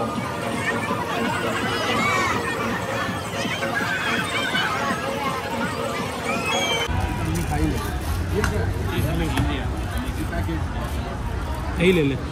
यही ले ले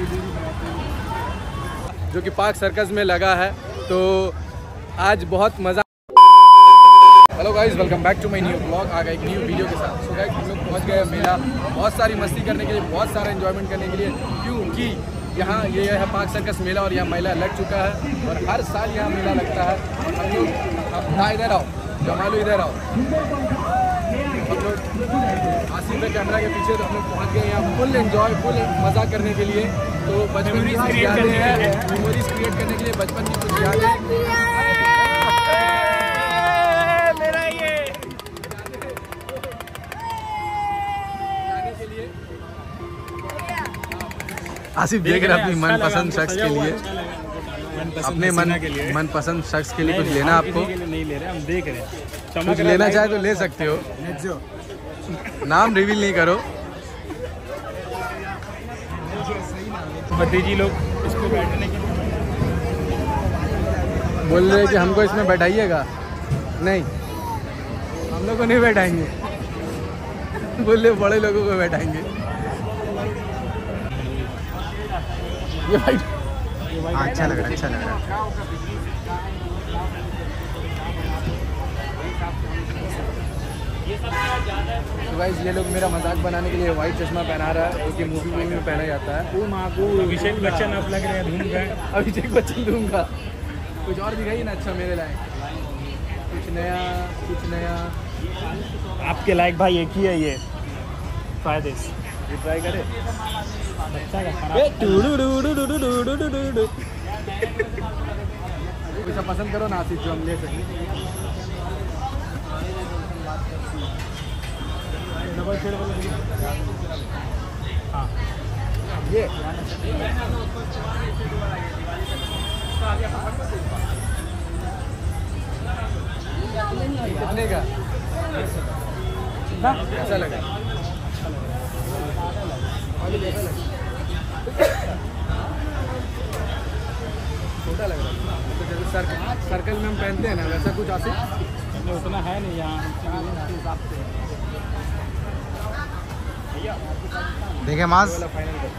जो कि पार्क सर्कस में लगा है। तो आज बहुत मज़ा। Hello guys, welcome back to my new blog. आ गए एक न्यू वीडियो के साथ। सो गाइस, हम लोग पहुंच गए मेला, बहुत सारी मस्ती करने के लिए, बहुत सारा एंजॉयमेंट करने के लिए, क्योंकि यहाँ ये है पार्क सर्कस मेला और यहाँ मेला लग चुका है और हर साल यहाँ मेला लगता है। हम लोग अब इधर आओ, जमालू इधर आओ। हम लोग आसिफ है कैमरा के पीछे, तो हम लोग पहुँच गए यहाँ फुल एंजॉय, फुल मज़ा करने के लिए। तो बचपन की कुछ यादें हैं, मेमोरीज क्रिएट करने के लिए बचपन की कुछ यादें। आसिफ देख रहे अपनी मनपसंद शख्स के लिए, अपने मनपसंद शख्स के लिए कुछ लेना आपको नहीं ले रहे, हम देख रहे हैं। कुछ लेना चाहे तो ले सकते हो, नाम रिवील नहीं करो। भतीजी लोग इसको बैठने के बोल रहे कि हमको इसमें बैठाइएगा, नहीं हम लोग को नहीं बैठाएंगे, बोल रहे बड़े लोगों को बैठाएंगे। ये भाई अच्छा लग रहा है, अच्छा लग रहा है। तो गाइस, ये लोग मेरा मजाक बनाने के लिए वाइट चश्मा पहना रहा है, जो कि मूवी में पहना जाता है। अभिषेक बच्चन आप लग रहे हैं धूम का। अभिषेक बच्चन दूंगा। कुछ और दिखाइए ना अच्छा मेरे लायक, कुछ नया। आपके लायक भाई एक ही है ये फायदे से, ये ट्राई करे। कुछ पसंद करो ना आसिफ, जो हम ले सकें। हाँ ये कितने का? कैसा लगा? छोटा लग रहा है। तो जैसे सर्कल में हम पहनते हैं ना, वैसा कुछ आसिफ उतना है नहीं यहाँ हिसाब से। देखे मास फाइनल कर।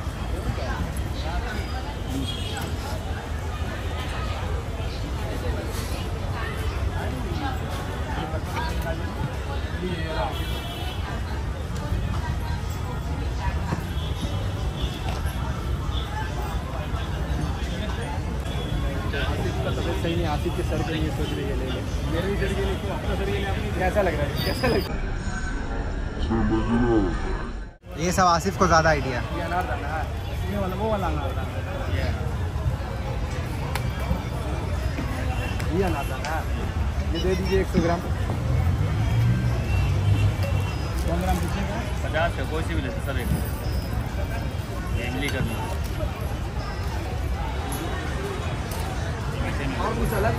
सही नहीं, आसिफ के सर के लिए सोच रही है ले ले, मेरे भी सर के लिए, तो आपका सर के लिए आपने कैसा लग रहा है? कैसा लग रहा है? ये सब आसिफ को ज़्यादा आइडिया। ये अनारदाना है, ये वाला वो वाला अनारदाना है, ये अनारदाना है। ये दे दीजिए 100 ग्राम। 100 ग्राम कितने का? 50 का, कोई सी भी लेते सर, इमली करना। और कुछ अलग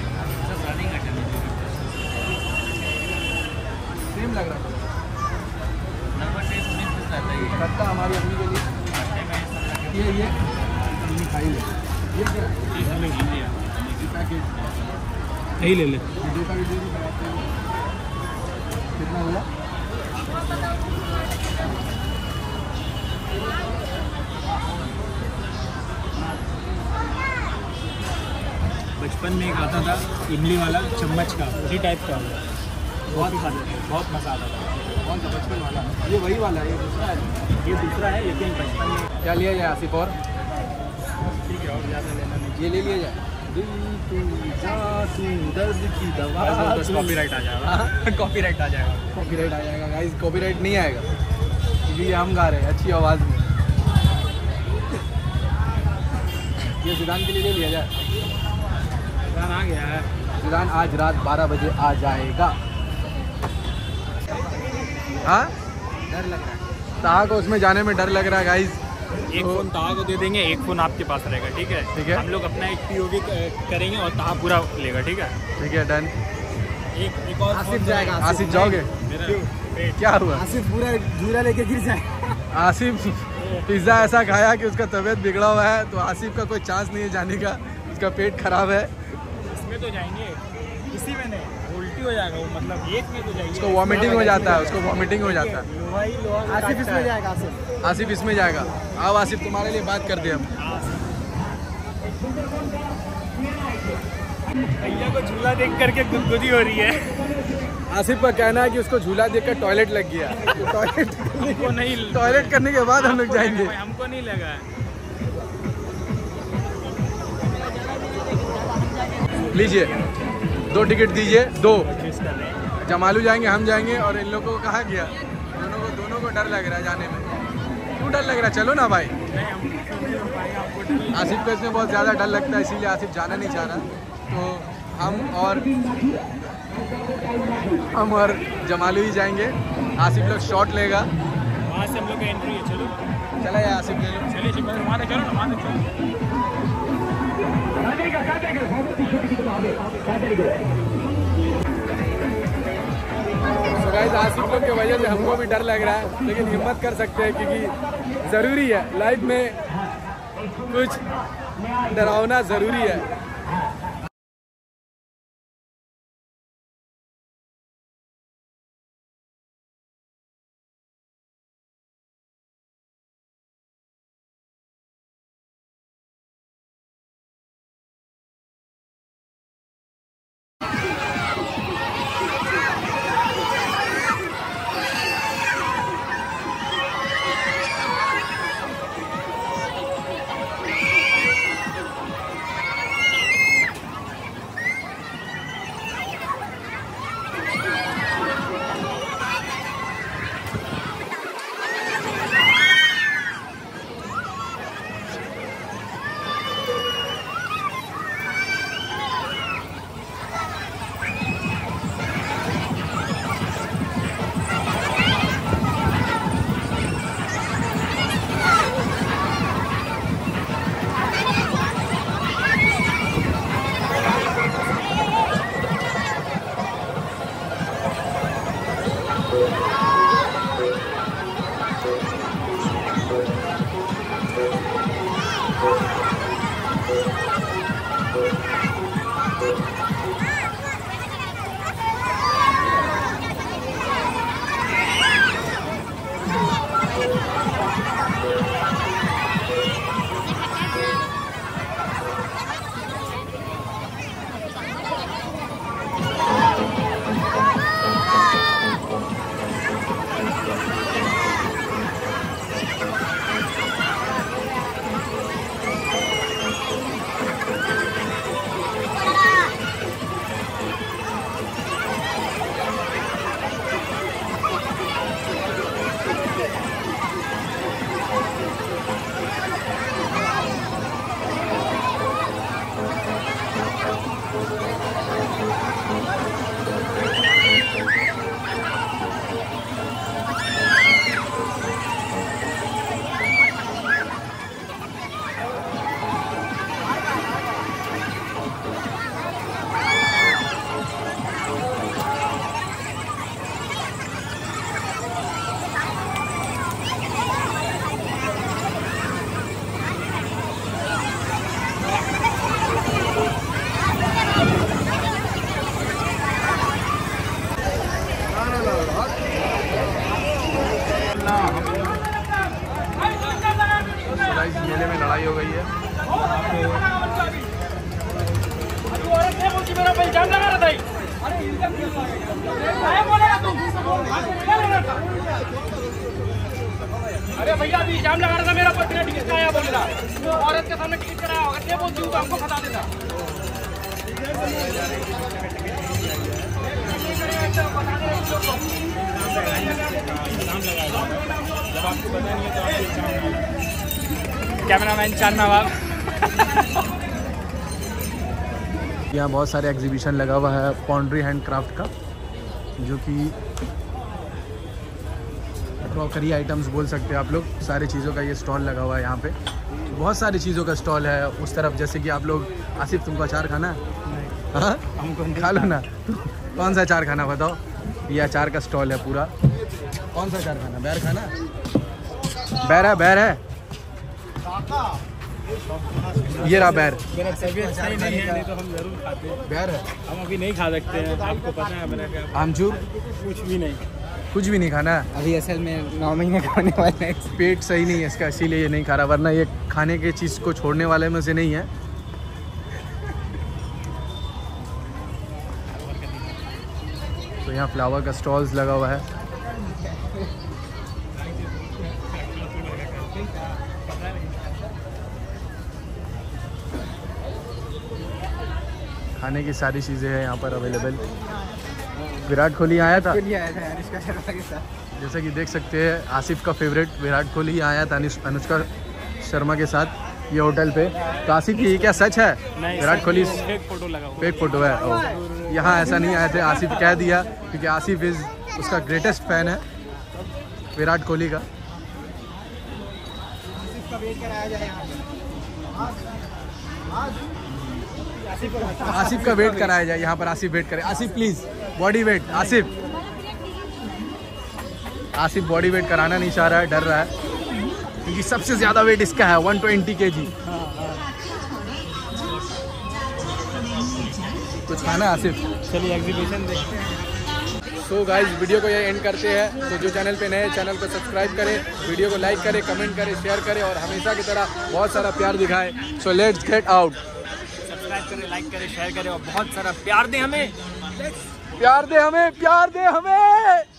सेम लग रहा था। खट्टा हमारी अम्मी के लिए। ये अम्मी खाई ले। ये क्या? पैकेट यही ले ले। कितना हुआ? बचपन में एक आता था इमली वाला चम्मच का, उसी टाइप का बहुत मज़ा आता था। कौन सा बचपन वाला? ये वही वाला है, ये दूसरा है। ये दूसरा है, लेकिन बचपन में क्या लिया जाए आसिफ? और ठीक है, और ज़्यादा लेना नहीं। ये ले लिया जाए। दर्द की दवा। कॉपीराइट आ जाएगा। कॉपीराइट आ जाएगा। कॉपीराइट आ जाएगा गाइस, कॉपीराइट नहीं आएगा क्योंकि ये हम गा रहे हैं अच्छी आवाज़ में। ये जिदान के लिए ले लिया जाए। जिदान आ गया है। जिदान आज रात 12 बजे आ जाएगा। हाँ, डर लग रहा है। ताहा को उसमें जाने में डर लग रहा है गाइस। एक फ़ोन ताहा को दे देंगे, एक फ़ोन आपके पास रहेगा, ठीक है? ठीक है। हम लोग अपना एक POV करेंगे और ताहा पूरा लेगा, ठीक है? ठीक है, डन। एक और आसिफ फोन जाएगा। आसिफ जाओगे? मेरा क्या हुआ? आसिफ पूरा झूला लेके गिर जाए। आसिफ पिज़्ज़ा ऐसा खाया कि उसका तबीयत बिगड़ा हुआ है, तो आसिफ का कोई चांस नहीं है जाने का, उसका पेट खराब है। इसमें तो जाएंगे, इसी में नहीं, उल्टी हो जाएगा वो, मतलब एक में तो जाएंगे। उसको वॉमिटिंग हो जाता है, उसको वॉमिटिंग हो जाता है। आसिफ इसमें जाएगा, आसिफ इसमें जाएगा। आओ आसिफ, तुम्हारे लिए बात कर दे हम। भैया को झूला देख करके गुदगुदी हो रही है। आसिफ का कहना है कि उसको झूला देखकर टॉयलेट लग गया। तो टॉयलेट करने के बाद हम लोग जाएंगे। हमको नहीं लगा है। लीजिए 2 टिकट दीजिए, 2। जमालू जाएंगे, हम जाएंगे, और इन लोगों को कहा गया, दोनों को डर लग रहा है जाने में। क्यों डर लग रहा है? चलो ना भाई। आसिफ को इसमें बहुत ज़्यादा डर लगता है, इसीलिए आसिफ जाना नहीं चाह रहा। तो हम और जमालू ही जाएंगे। आसिफ लोग शॉट लेगा, वहाँ से हम लोग का एंट्री है। चलो चला यार, आसिफ ले लो। चलिए वहाँ तक चलो ना, वहाँ तक चलो। तो गाइस, आसिफ लोग की वजह से हमको भी डर लग रहा है, लेकिन हिम्मत कर सकते हैं क्योंकि ज़रूरी है लाइफ में, कुछ डरावना ज़रूरी है। मेले में लड़ाई हो गई है। अरे भैया अभी जाम लगा रहा था मेरा, पर टिकट का आया बोल रहा, औरत के सामने टिकट कराया होगा, ये बोलती हूँ तो हमको फंसा देता। कैमरामैन चांद नवाब। यहाँ बहुत सारे एग्जीबिशन लगा हुआ है पॉन्ड्री हैंडक्राफ्ट का, जो कि क्रॉकरी आइटम्स बोल सकते हैं आप लोग। सारी चीज़ों का ये स्टॉल लगा हुआ है यहाँ पे, बहुत सारी चीज़ों का स्टॉल है उस तरफ। जैसे कि आप लोग, आसिफ तुमको अचार खाना है? हाँ हमको खा लो ना। कौन सा अचार खाना बताओ? ये अचार का स्टॉल है पूरा। कौन सा अचार खाना? बैर खाना? बैर है, बैर है, ये रहा बैर। मेरा तबीयत सही नहीं है, नहीं तो हम जरूर खाते हैं। बैर है, हम अभी नहीं खा सकते हैं, आपको पता है मेरा क्या। आमचूर कुछ भी नहीं। कुछ भी नहीं खाना है। अभी असल में 9 महीने खाने वाले हैं। पेट सही नहीं है इसका, इसीलिए ये नहीं खा रहा, वरना ये खाने के चीज़ को छोड़ने वाले में से नहीं है। तो यहाँ फ्लावर का स्टॉल्स लगा हुआ है। खाने की सारी चीज़ें हैं यहाँ पर अवेलेबल। विराट कोहली आया था, अनुष्का शर्मा के साथ। जैसा कि देख सकते हैं आसिफ का फेवरेट विराट कोहली आया था अनुष्का शर्मा के साथ ये होटल पे। तो आसिफ की क्या सच है विराट कोहली फेक फोटो लगा हुआ। फेक फोटो है? यहाँ ऐसा नहीं आए थे, आसिफ कह दिया क्योंकि आसिफ इज़ उसका ग्रेटेस्ट फैन है विराट कोहली का। आसिफ का वेट कराया जाए यहाँ पर, आसिफ वेट करे। Asif please body weight, Asif body weight कराना नहीं चाह रहा है, डर रहा है क्योंकि सबसे ज़्यादा वेट इसका है 120 kg। कुछ खाना आसिफ? चलिए एग्जीबिशन देखते हैं। सो गाइस वीडियो को ये एंड करते हैं। तो जो चैनल पे नए चैनल को सब्सक्राइब करें, वीडियो को लाइक करें, कमेंट करें, शेयर करें और हमेशा की तरह बहुत सारा प्यार दिखाएं। So let's get out. Subscribe करें, लाइक करें, शेयर करें और बहुत सारा प्यार दें हमें। प्यार दे हमें, प्यार दे हमें।